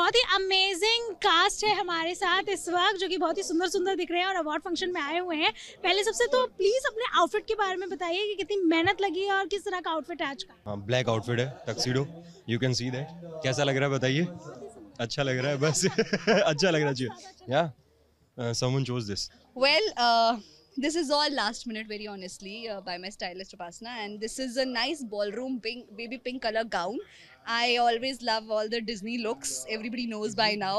बहुत ही amazing cast है हमारे साथ इस वक्त, जो कि बहुत ही सुंदर सुंदर दिख रहे हैं और अवार्ड फंक्शन में आए हुए हैं। पहले सबसे तो प्लीज अपने आउटफिट के बारे में बताइए कि कितनी मेहनत लगी है और किस तरह का आउटफिट है आज का। ब्लैक आउटफिट है, tuxedo, you can see that. कैसा लग रहा है बताइए? अच्छा लग रहा है बस। अच्छा लग रहा चाहिए। या someone choose this. Well, this is all last minute, very honestly, by my stylist Upasna, and this is a nice ballroom pink, baby pink color gown. I always love all the Disney looks. Everybody knows by now.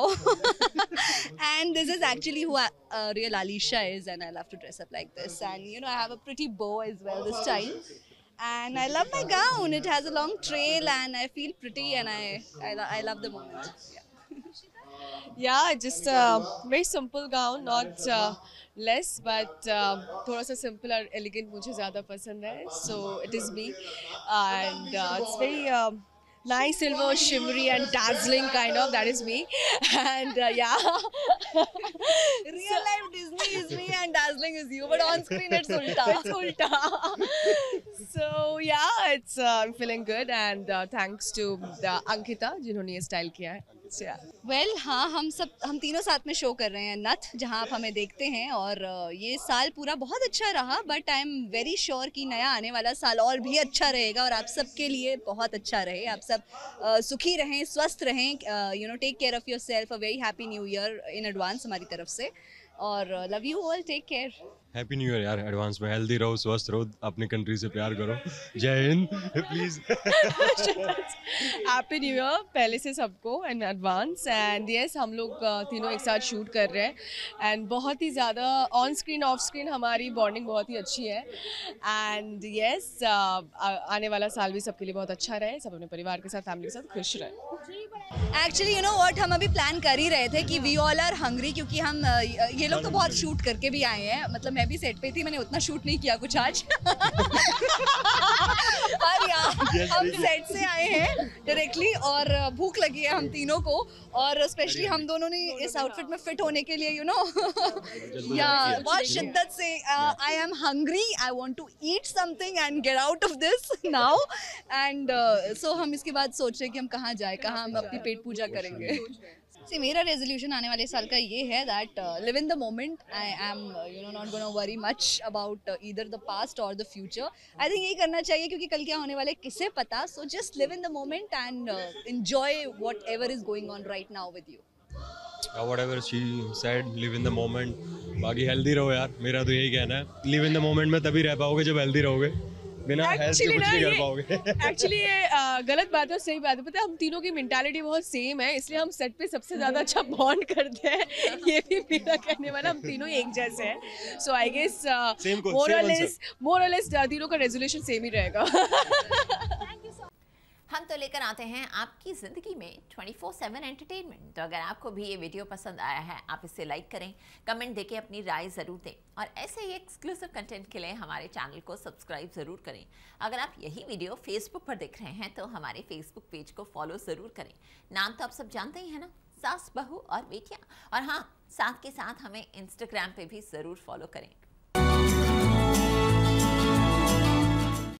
And this is actually who real Alisha is, and I love to dress up like this. And you know, I have a pretty bow as well this time. And I love my gown. It has a long trail, and I feel pretty, and I love the moment. Yeah, just a very simple gown, not less, but थोड़ा सा simple और elegant मुझे ज़्यादा पसंद है. So it is me, and it's very nice, silver, shimmery, and dazzling kind of. That is me, and yeah. Real life Disney is me, and dazzling is you, but on screen it's ulta. It's ulta. So yeah, it's I'm feeling good, and thanks to Ankita जिन्होंने ये style किया है. So, yeah. Well, हाँ, हम तीनों साथ में show कर रहे हैं नथ, जहाँ आप हमें देखते हैं, और ये साल पूरा बहुत अच्छा रहा, but I am very sure कि नया आने वाला साल और भी अच्छा रहेगा और आप सबके लिए बहुत अच्छा रहे. आप सब सुखी रहें, स्वस्थ रहें, you know, take care of yourself. A very happy new year in advance हमारी तरफ से, और love you all, take care. Happy new year यार, एडवांस में। हेल्दी रहो, स्वस्थ रहो, अपनी कंट्री से प्यार करो। जय Hind please. Happy new year पहले से सबको इन एडवांस. एंड यस, हम लोग तीनों एक साथ शूट कर रहे हैं, एंड बहुत ही ज़्यादा ऑन स्क्रीन ऑफ स्क्रीन हमारी बॉन्डिंग बहुत ही अच्छी है. एंड यस, आने वाला साल भी सबके लिए बहुत अच्छा रहे, सब अपने परिवार के साथ, फैमिली के साथ खुश रहे. एक्चुअली यू नो व्हाट, हम अभी प्लान कर ही रहे थे कि वी ऑल आर हंग्री, क्योंकि हम ये लोग तो बहुत शूट करके भी आए हैं. मतलब मैं भी सेट पे थी, मैंने उतना शूट नहीं किया कुछ आज. और यार हम सेट से आए हैं डायरेक्टली, और भूख लगी है हम तीनों को, और स्पेशली हम दोनों ने इस आउटफिट में फिट होने के लिए, यू नो, या बहुत शिद्दत से I am hungry, I want to eat something and get out of this now. And so हम इसके बाद सोच रहे हैं कि हम कहाँ जाए, कहाँ हम अपनी पेट पूजा करेंगे. See, मेरा रेजोल्यूशन आने वाले साल का ये है that live in the moment. I am you know not gonna worry much about either the past or the future. I think यही करना चाहिए, क्योंकि कल क्या होने वाला है किसे पता. So just live in the moment and enjoy whatever is going on right now with you. Whatever she said, live in the moment. बाकी हेल्दी रहो यार, मेरा तो यही कहना है. लिव इन द मोमेंट में तभी रह पाओगे जब हेल्दी रहोगे. बिना हेल्थ के कुछ नहीं कर पाओगे. एक्चुअली ये गलत बात है, सही बात है. पता है, हम तीनों की मेंटालिटी बहुत सेम है, इसलिए हम सेट पे सबसे ज्यादा अच्छा बॉन्ड करते हैं. ये भी मेरा कहने वाला, हम तीनों ही एक जैसे हैं. सो आई गेस मोर और लेस तीनों का रेजोल्यूशन सेम ही रहेगा. हम तो लेकर आते हैं आपकी ज़िंदगी में 24/7 एंटरटेनमेंट. तो अगर आपको भी ये वीडियो पसंद आया है, आप इसे लाइक करें, कमेंट देके अपनी राय ज़रूर दें, और ऐसे ही एक्सक्लूसिव कंटेंट के लिए हमारे चैनल को सब्सक्राइब ज़रूर करें. अगर आप यही वीडियो फेसबुक पर देख रहे हैं तो हमारे फेसबुक पेज को फॉलो ज़रूर करें. नाम तो आप सब जानते ही हैं ना, सास, बहू और बेटियाँ. और हाँ, साथ के साथ हमें इंस्टाग्राम पे भी ज़रूर फॉलो करें.